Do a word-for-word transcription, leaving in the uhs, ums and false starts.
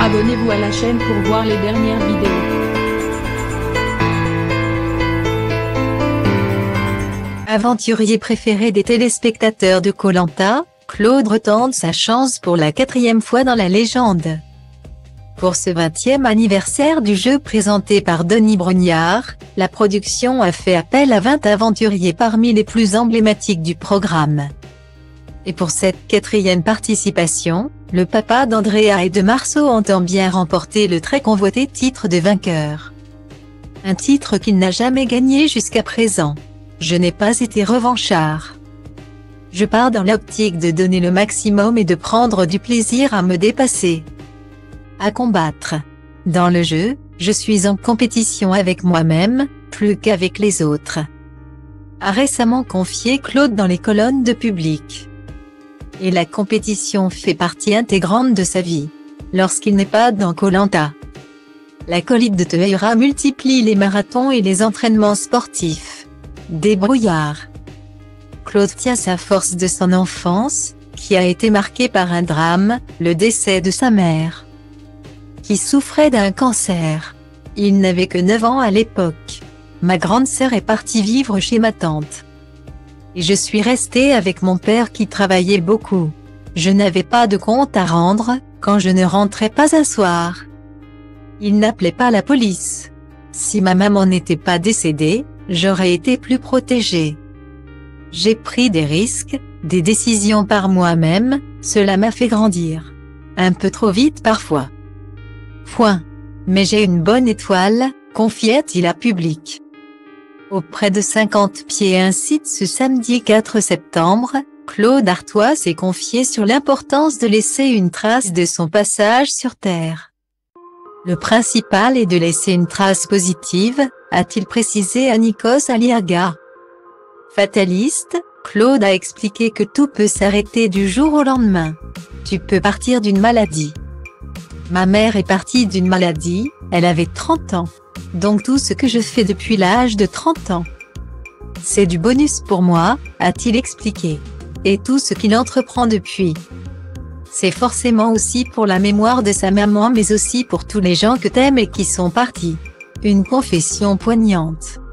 Abonnez-vous à la chaîne pour voir les dernières vidéos. Aventurier préféré des téléspectateurs de Koh Lanta, Claude retente sa chance pour la quatrième fois dans la légende. Pour ce vingtième anniversaire du jeu présenté par Denis Brognard, la production a fait appel à vingt aventuriers parmi les plus emblématiques du programme. Et pour cette quatrième participation, le papa d'Andrea et de Marceau entend bien remporter le très convoité titre de vainqueur. Un titre qu'il n'a jamais gagné jusqu'à présent. Je n'ai pas été revanchard. Je pars dans l'optique de donner le maximum et de prendre du plaisir à me dépasser. À combattre. Dans le jeu, je suis en compétition avec moi-même, plus qu'avec les autres. A récemment confié Claude dans les colonnes de Public. Et la compétition fait partie intégrante de sa vie. Lorsqu'il n'est pas dans Koh Lanta. L'acolyte de Teuera multiplie les marathons et les entraînements sportifs. Débrouillard. Claude tient sa force de son enfance, qui a été marquée par un drame, le décès de sa mère. Qui souffrait d'un cancer. Il n'avait que neuf ans à l'époque. Ma grande sœur est partie vivre chez ma tante. Et je suis restée avec mon père qui travaillait beaucoup. Je n'avais pas de compte à rendre, quand je ne rentrais pas un soir. Il n'appelait pas la police. Si ma maman n'était pas décédée, j'aurais été plus protégée. J'ai pris des risques, des décisions par moi-même, cela m'a fait grandir. Un peu trop vite parfois. Point. Mais j'ai une bonne étoile, confiait-il à Public. Auprès de cinquante pieds incite ce samedi quatre septembre, Claude Artois s'est confié sur l'importance de laisser une trace de son passage sur Terre. Le principal est de laisser une trace positive, a-t-il précisé à Nikos Aliaga. Fataliste, Claude a expliqué que tout peut s'arrêter du jour au lendemain. Tu peux partir d'une maladie. Ma mère est partie d'une maladie, elle avait trente ans. Donc tout ce que je fais depuis l'âge de trente ans. C'est du bonus pour moi, a-t-il expliqué. Et tout ce qu'il entreprend depuis. C'est forcément aussi pour la mémoire de sa maman mais aussi pour tous les gens que t'aimes et qui sont partis. Une confession poignante.